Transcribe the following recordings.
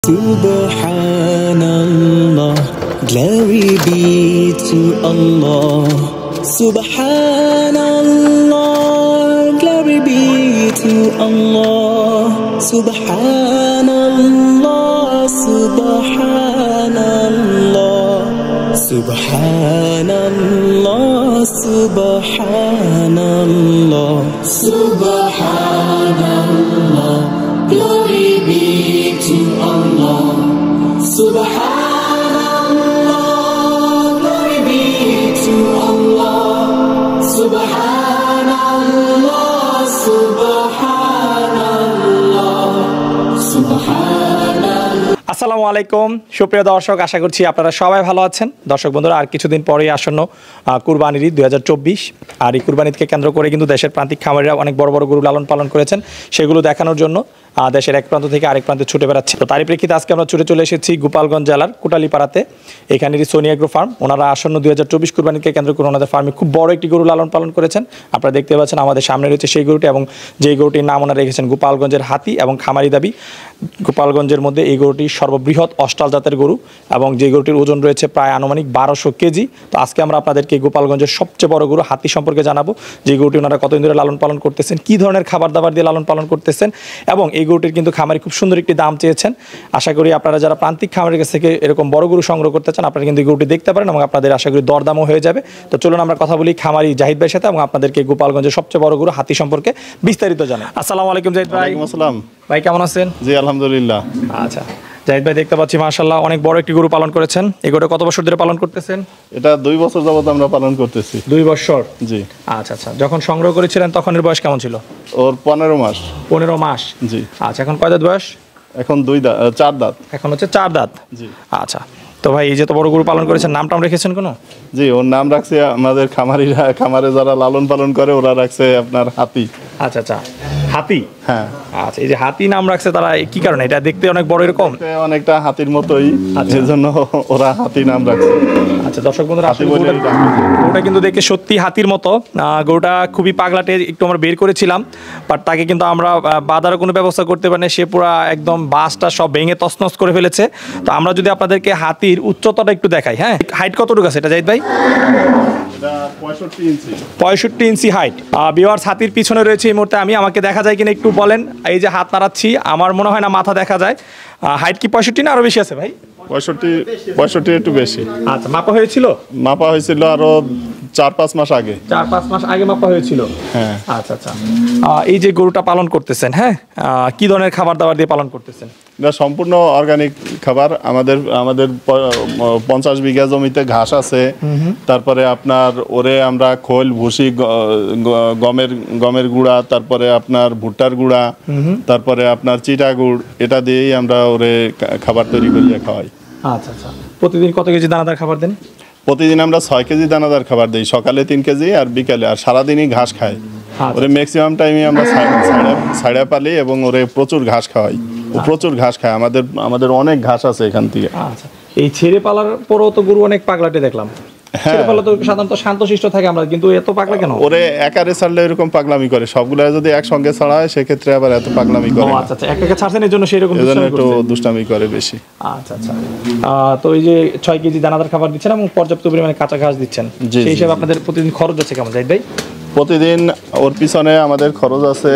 Subhanallah, glory be to Allah. Subhanallah, glory be to Allah. Subhanallah, Subhanallah, Subhanallah, Subhanallah, Subhanallah, glory be to Allah. Subhanallah, glory be to Allah. Subhanallah, Subhanallah, Subhanallah. আসসালামু আলাইকুম সুপ্রিয় দর্শক, আশা করছি আপনারা সবাই ভালো আছেন। দর্শক বন্ধুরা, আর কিছুদিন পরেই আসন্ন কুরবানির ঈদ 2024, আর এই কুরবান ঈদকে কেন্দ্র করে কিন্তু দেশের প্রান্তিক খামারিরা অনেক বড় বড় গরু লালন পালন করেছেন। সেগুলো দেখানোর জন্য দেশের এক প্রান্ত থেকে আরেক প্রান্তে ছুটে বেড়াচ্ছে। তো তারই প্রেক্ষিতে আজকে আমরা ছুটে চলে এসেছি গোপালগঞ্জ জেলার কোটালীপাড়াতে। এখানেরই সোনি এগ্রো ফার্ম, ওনারা আসন্ন 2024 কুরবানিকে কেন্দ্র করে ওনাদের ফার্মে খুব বড় একটি গরু লালন পালন করেছেন। আপনারা দেখতে পাচ্ছেন আমাদের সামনে রয়েছে সেই গরুটি, এবং যেই গরুটির নাম ওনারা রেখেছেন গোপালগঞ্জের হাতি, এবং খামারি দাবি গোপালগঞ্জের মধ্যে এই গরুটি সর্ববৃহৎ অস্টাল জাতের গরু, এবং যে গরুটির ওজন রয়েছে প্রায় আনুমানিক 1200 কেজি। তো আজকে আমরা আপনাদেরকে গোপালগঞ্জের সবচেয়ে বড় গরু হাতি সম্পর্কে জানাবো, যে গরুটি ওনারা কতদিন ধরে লালন পালন করতেছেন, কী ধরনের খাবার দাবার দিয়ে লালন পালন করতেছেন, এবং এই গরুটির কিন্তু খামারি খুব সুন্দর একটি দাম চেয়েছেন। আশা করি আপনারা যারা প্রান্তিক খামারের কাছ থেকে এরকম বড় গরু সংগ্রহ করতে চান, আপনারা কিন্তু এই গরুটি দেখতে পারেন, এবং আপনাদের আশা করি দরদামও হয়ে যাবে। তো চলুন আমরা কথা বলি খামারি জাহিদ ভাইয়ের সাথে, এবং আপনাদেরকে গোপালগঞ্জের সবচেয়ে বড় গরু হাতি সম্পর্কে বিস্তারিত জানাই। আসসালামু আলাইকুম জাহিদ ভাই। ওয়ালাইকুম আসসালাম ভাই, কেমন আছেন? জি আলহামদুলিল্লাহ। আচ্ছা জাহিদ ভাই, দেখতে পাচ্ছি মাশাআল্লাহ অনেক বড় একটি গরু পালন করেছেন। এই গরুটা কত বছর ধরে পালন করতেছেন? এটা 2 বছর যাবত আমরা পালন করতেছি। 2 বছর? জি। আচ্ছা আচ্ছা, যখন সংগ্রহ করেছিলেন তখন এর বয়স কেমন ছিল? ওর 15 মাস। 15 মাস? জি। আচ্ছা, এখন কয় দাঁত বয়স? এখন 4 দাঁত। এখন হচ্ছে 4 দাঁত? জি। আচ্ছা, তো ভাই এই যে তো বড় গরু পালন করেছেন, নাম টাম রেখেছেন কোনো? জি, ওর নাম রাখছে আমাদের খামারে যারা লালন পালন করে ওরা রাখছে আপনার হাতি। আচ্ছা আচ্ছা, হাতি? হ্যাঁ। আচ্ছা, এই যে হাতি নাম রাখছে তারা কি কারণে? এটা দেখতে অনেক বড় এরকম? অনেকটা হাতির মতোই, এজন্য ওরা হাতি নাম রাখছে। আচ্ছা দর্শক বন্ধুরা, গরুটা কিন্তু দেখে সত্যি হাতির মতো। গরুটা খুবই পাগলাটে, একটু আমরা বের করেছিলাম, বাট তাকে কিন্তু আমরা বাঁধার কোনো ব্যবস্থা করতে পারি না। সে পুরো একদম বাসটা সব ভেঙে তছনছ করে ফেলেছে। তো আমরা যদি আপনাদেরকে হাতির উচ্চতাটা একটু দেখাই। হ্যাঁ, হাইট কতটুকু আছে এটা জাহিদ ভাই? 65 ইঞ্চি হাইট। ভিউয়ার্স, হাতির পিছনে রয়েছে এই মুহূর্তে আমি, আমাকে দেখা যায় কিনা একটু বলেন। এই যে হাত নাড়াচ্ছি, আমার মনে হয় না মাথা দেখা যায়। হাইট কি 65 না আরো বেশি আছে ভাই? 65 একটু বেশি। আচ্ছা, মাপা হয়েছিল? মাপা হয়েছিল আরো 4-5 মাস আগে। 4-5 মাস আগে মাপা হয়েছিল? হ্যাঁ। আচ্ছা আচ্ছা, এই যে গরুটা পালন করতেছেন, হ্যাঁ, কি ধরনের খাবার দাবার দিয়ে পালন করতেছেন? এটা সম্পূর্ণ অর্গানিক খাবার। আমাদের 50 বিঘা জমিতে ঘাস আছে, তারপরে আপনার ওরে আমরা খোল, ভুসি, গমের গুঁড়া, তারপরে আপনার ভুট্টার গুঁড়া, তারপরে আপনার চিটা গুড়, এটা দিয়েই আমরা ওরে খাবার তৈরি করিয়ে খাওয়াই। আচ্ছা আচ্ছা, প্রতিদিন কত কেজি দানাদার খাবার দেন? প্রতিদিন আমরা 6 কেজি দানাদার খাবার দিই, সকালে 3 কেজি আর বিকালে, আর সারাদিনই ঘাস খায়। ওরে ম্যাক্সিমাম টাইমে আমরা ছাড়া পালি, এবং ওরে প্রচুর ঘাস খাওয়াই। ও প্রচুর ঘাস খায়, আমাদের অনেক ঘাস আছে এখান থেকে। আচ্ছা, এই ছেড়ে পালার পরও তো গরু অনেক পাগলাটে দেখলাম। ছেড়ে পালা তো সাধারণত শান্তশিষ্ট থাকে আমরা, কিন্তু এত পাগলা কেন? ওরে একারে ছাড়লে এরকম পাগলামি করে, সবগুলা যদি একসঙ্গে ছাড়া হয় সেক্ষেত্রে আবার এত পাগলামি করে। আচ্ছা আচ্ছা, একা ছাড়ছেন এর জন্য সেরকম একটু দুষ্টামি করে বেশি। আচ্ছা আচ্ছা, তো এই যে 6 কেজি দানাদার খাবার দিচ্ছেন এবং পর্যাপ্ত পরিমাণে কাঁচা ঘাস দিচ্ছেন, সেই হিসাবে আপনাদের প্রতিদিন খরচ আছে কেমন জাহিদ ভাই? প্রতিদিন ওর পিছনে আমাদের খরচ আছে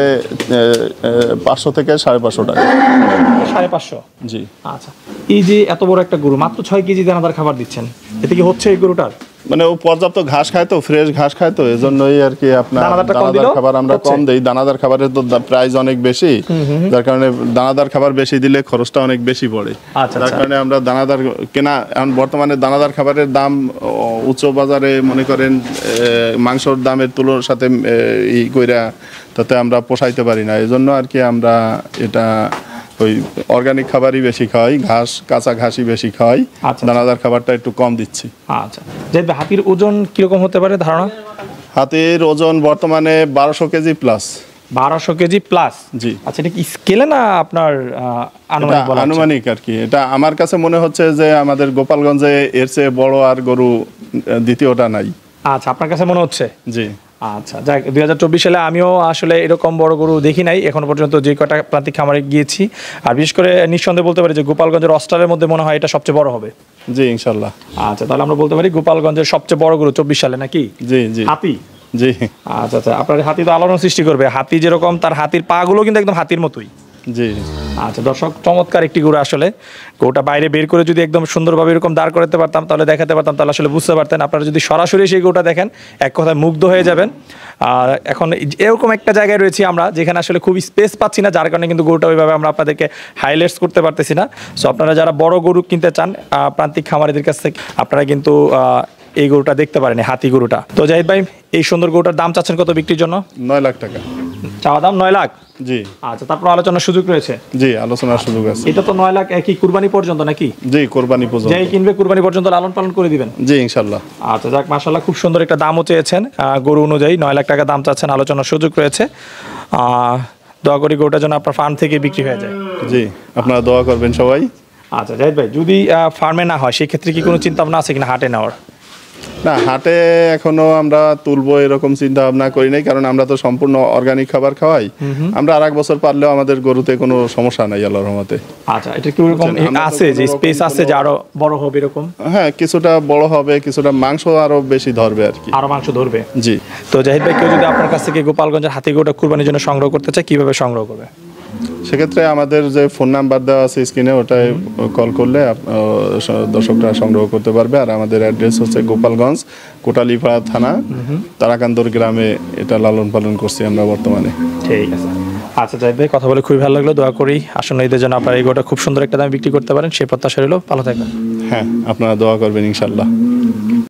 500 থেকে 550 টাকা। 550? জি। আচ্ছা, এই যে এত বড় একটা গরু মাত্র 6 কেজি দানাদার খাবার দিচ্ছেন, এতে কি হচ্ছে এই গরুটার? মানে ও পর্যাপ্ত ঘাস খায় তো, ফ্রেশ ঘাস খায় তো, এজন্যই আর কি আপনার দানাদার খাবার আমরা কম দেই। দানাদার খাবারের তো প্রাইস অনেক বেশি, যার কারণে দানাদার খাবার বেশি দিলে খরচটা অনেক বেশি পড়ে। যার কারণে আমরা দানাদার কেনা, এখন বর্তমানে দানাদার খাবারের দাম উচ্চ বাজারে মনে করেন মাংসর দামের তুলনার সাথে ই কইরা, তাতে আমরা পোষাইতে পারি না। এজন্য আর কি আমরা এটা ওই অর্গানিক খাবারই বেশি খাওয়াই, ঘাস, কাঁচা ঘাসই বেশি খাওয়াই। দানাদার খাবারটা একটু কম দিচ্ছি। আচ্ছা, হাতির ওজন কিরকম হতে পারে ধারণা? হাতির ওজন বর্তমানে 1200 কেজি প্লাস। 1200 K G plus? জি। আচ্ছা, এটা কি স্কেলে না আপনার আনুমানিক আর কি? এটা আমার কাছে মনে হচ্ছে যে আমাদের গোপালগঞ্জে এর চেয়ে বড় আর গরু দ্বিতীয়টা নাই। আচ্ছা, আপনার কাছে মনে হচ্ছে? জি। আচ্ছা, যাক 2024 সালে আমিও আসলে এরকম বড় গরু দেখি নাই এখনো পর্যন্ত, যে কটা প্রান্তিক খামারে গিয়েছি। আর বিশেষ করে নিঃসন্দেহে বলতে পারি যে গোপালগঞ্জের অস্ট্রালের মধ্যে মনে হয় এটা সবচেয়ে বড় হবে। জি ইনশাল্লাহ। আচ্ছা, তাহলে আমরা বলতে পারি গোপালগঞ্জের সবচেয়ে বড় গরু 24 সালে নাকি? জি জি। হাতি। জি। আচ্ছা আচ্ছা, আপনার হাতি তো আলোড়ন সৃষ্টি করবে। হাতি যেরকম, তার হাতির পা গুলো কিন্তু একদম হাতির মতোই। জি। আচ্ছা দর্শক, চমৎকার একটি গরু আসলে। গরুটা বাইরে বের করে যদি একদম সুন্দরভাবে এরকম দাঁড় করাতে পারতাম, তাহলে দেখাতে পারতাম, তাহলে আসলে বুঝতে পারতেন। আপনারা যদি সরাসরি সেই গরুটা দেখেন, এক কথায় মুগ্ধ হয়ে যাবেন। আর এখন এরকম একটা জায়গায় রয়েছি আমরা, যেখানে আসলে খুব স্পেস পাচ্ছি না, যার কারণে কিন্তু গরুটা ওইভাবে আমরা আপনাদেরকে হাইলাইটস করতে পারতেছি না। সো আপনারা যারা বড় গরু কিনতে চান প্রান্তিক খামারিদের কাছ থেকে, আপনারা কিন্তু এই গরুটা দেখতে পারেন, হাতি গরুটা। তো জাহিদ ভাই, এই সুন্দর গরুটার দাম চাচ্ছেন কত বিক্রির জন্য? 9 লাখ টাকা চাওয়া দাম। 9 লাখ? জি। আচ্ছা, তারপর আলোচনার সুযোগ রয়েছে? জি, আলোচনার সুযোগ আছে। এটা তো 9 লাখ কি কুরবানি পর্যন্ত নাকি? জি, কুরবানি পর্যন্ত। যেই কিনবে কুরবানি পর্যন্ত লালন পালন করে দিবেন? জি ইনশাল্লাহ। আচ্ছা যাক, মাশাআল্লাহ, খুব সুন্দর একটা দামও চেয়েছেন গরু অনুযায়ী। 9 লাখ টাকা দাম চাচ্ছেন, আলোচনার সুযোগ রয়েছে। দোয়া করি গরুটার জন্য আপনার ফার্ম থেকে বিক্রি হয়ে যায়। জি, আপনারা দোয়া করবেন সবাই। আচ্ছা জাহিদ ভাই, যদি ফার্মে না হয় সেই ক্ষেত্রে কি কোনো চিন্তা ভাবনা আছে কিনা হাটে নেওয়ার? না, হাটে এখনো আমরা তুলবো এরকম চিন্তা ভাবনা করি নাই, কারণ আমরা তো সম্পূর্ণ অর্গানিক খাবার খাওয়াই। আমরা আর এক বছর পারলেও আমাদের গরুতে কোনো সমস্যা নাই আল্লাহর রহমতে। আচ্ছা, এটা কি এরকম আছে যে স্পেস আছে যে আরো বড় হবে এরকম? হ্যাঁ, কিছুটা বড় হবে, কিছুটা মাংস আরো বেশি ধরবে আর কি। আরো মাংস ধরবে? জি। তো জাহিদ ভাই, কেউ যদি আপনার কাছ থেকে গোপালগঞ্জের হাতি গরুটা কুরবানির জন্য সংগ্রহ করতে চায়, কিভাবে সংগ্রহ করবে? সেক্ষেত্রে আমাদের যে ফোন নাম্বার দেওয়া আছে স্ক্রিনে, ওটাই কল করলে দর্শকরা সংগ্রহ করতে পারবে। আর আমাদের অ্যাড্রেস হচ্ছে গোপালগঞ্জ, কোটালীপাড়া থানা, তারাকান্দর গ্রামে এটা লালন পালন করছি আমরা বর্তমানে। ঠিক আছে। আচ্ছা জাহিদ ভাই, কথা বলে খুবই ভালো লাগলো। দোয়া করি আসন্ন ঈদের জন্য আপনার এই গরুটা খুব সুন্দর একটা দামে বিক্রি করতে পারেন, সেই প্রত্যাশা রইল। ভালো থাকবেন। হ্যাঁ, আপনারা দোয়া করবেন ইনশাল্লাহ।